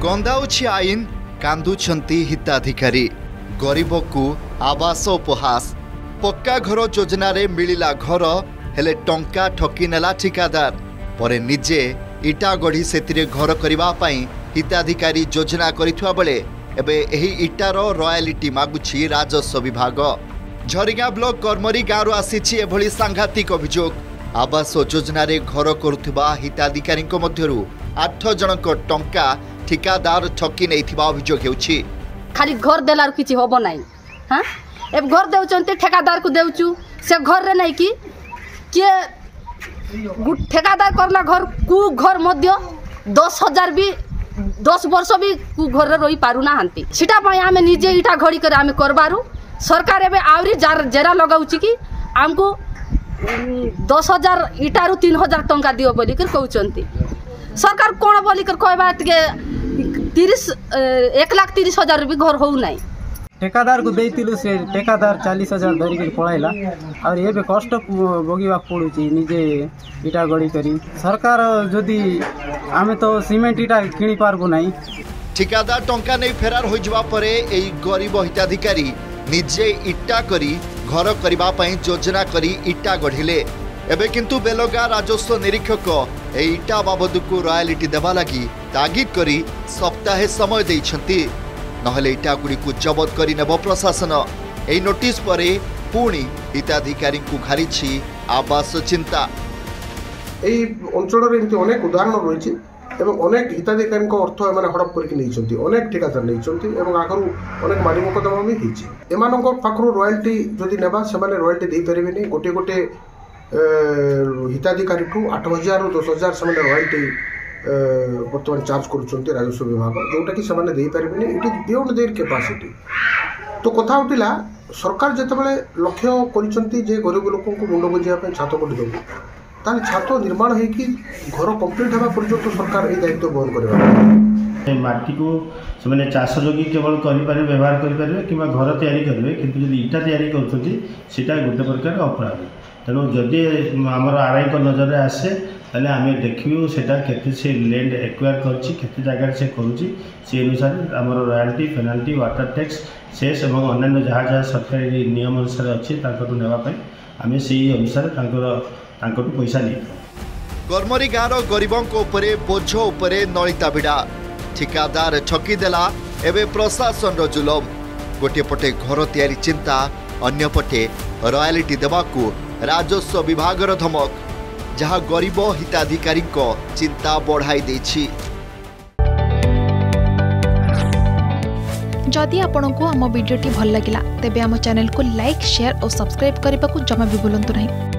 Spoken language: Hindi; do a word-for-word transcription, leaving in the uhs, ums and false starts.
गंदाउछि आईन कांदुछंती हिताधिकारी गरीब को आवास उपहास पक्का घर योजना रे मिलिला घर हेले टंका ठकी नेला ठिकादार परे निजे इटा गढ़ी सेतिरे घर करिबा पई हिताधिकारी योजना करिथुआ बेले एबे एही इटार रॉयलिटी मागुछि राजस्व विभाग। झरिगा ब्लॉक कर्मरी गाँव आसीछि एभली सांघातिक अभियोग। आवास योजना रे घर करुथुबा हिताधिकारी मध्यरु आठ जनक टंका ठिकादार ठकी नैथिबा अभियोग हेउछि। खाली घर देलार किछि होबो नाही। हां एब घर देउचंते ठेकादार को देउचु से घर रे नाही कि के ठेकादार करला घर कु घर मध्य दस हजार भी दस वर्ष भी कु घर रे रही पारु ना हंती सीटा पई आमे निजे इटा घड़ी करे आमे करबारु सरकार एबे आवरी जेरा लगाउछि कि हमको दस हजार इटारू तीन हजार टंका दियो बोली कर कहउचंती। सरकार कोन बोली कर कहबा के तीस एक लाख तीस हजार भी घर हो नहीं। ठेकादार को देइतिलु से ठेकादार चालीस हजार धरिक पळाइला और ये कष्ट भोगिबा पड़ुची निजे इटा गड़ी करी। सरकार जदि आमे तो सीमेंट इटा किनी पारबो नाही। ठिकादार टंका नहीं फेरार हो जवा परे एई गरीब हिताधिकारी निजे इटा करी घर करिबा पई योजना करी इटा गढ़िले। एबे किंतु बेलगा राजस्व निरीक्षक ए इटा बाबद को रॉयलिटी देवा लगी तागिद करी सप्ताहे समय देइछंती नहले इटा गुडी को जबत करी नेब प्रशासन। ए नोटिस परे पुणी हिताधिकारी को घारिछि आवास चिंता। এই অঞ্চলের এমতি অনেক উদাহরণ রয়েছে এবং অনেক হিতাধিকারীଙ୍କ অর্থ এমানে হড়প করিকি নেইছন্তি অনেক ঠিকাদার নেইছন্তি এবং আগରୁ অনেক মারি মোকদ্দমা ବି ହେଇଛି। ଏମାନଙ୍କ ପାଖରୁ রয়্যালটি যদি নেবা ସେମାନେ রয়্যালটি দেଇ ପାରିବେନି। গোটে গোটে ହିତାଧିକାରୀଠୁ ଆଠ ହଜାର ରୁ ଦଶ ହଜାର ସେମାନେ ରୟାଲିଟି ବର୍ତ୍ତମାନ ଚାର୍ଜ କରୁଛନ୍ତି ରାଜସ୍ୱ ବିଭାଗ ଯୋଉଟାକି ସେମାନେ ଦେଇପାରିବେନି। It is beyond their capacity. ତ କଥା ଉଠିଲା ସରକାର ଯେତେବେଳେ ଲକ୍ଷ୍ୟ କରିଛନ୍ତି ଯେ ଗରିବ ଲୋକଙ୍କୁ ମୁଣ୍ଡ ବୁଝିବା ପାଇଁ ଛାତ ପଟି ଦେବୁ ତାହେଲେ ଛାତ ନିର୍ମାଣ ହେଇକି ଘର କମ୍ପ୍ଲିଟ୍ ହେବା ପର୍ଯ୍ୟନ୍ତ ସରକାର ଏହି ଦାୟିତ୍ୱ ବହନ କରିବା। माटी को से चाष जोगी केवल करें व्यवहार करेंगे कि घर तैयारी करेंगे किंतु जब इटा तैयारी करा गोटे प्रकार अपराध। तेणु जदि आमर आरआई नजर में आसे ताले आम देखू से से लैंड एक्वायर करते जगह से करुच्ची से अनुसार आम royalty penalty water tax cess और अन्य जहाँ जहाँ सरकारी नियम अनुसार अच्छी नापी आम से अनुसार पैसा नहीं। गरमरी गाँव गरीबों बोझ उपरे नलिता भिड़ा ठिकादार ठकी देला एवं प्रशासन जुलम। गोटे पटे घर तैयारी चिंता अन्य पटे रॉयलिटी देवाकू राजस्व विभाग धमक जहाँ गरीब हिताधिकारी चिंता बढ़ाई देछि। जदि आपंक आम भिडी भल लगा तेब आम चैनल को लाइक शेयर और सब्सक्राइब करने को जमा भी भूलु नहीं।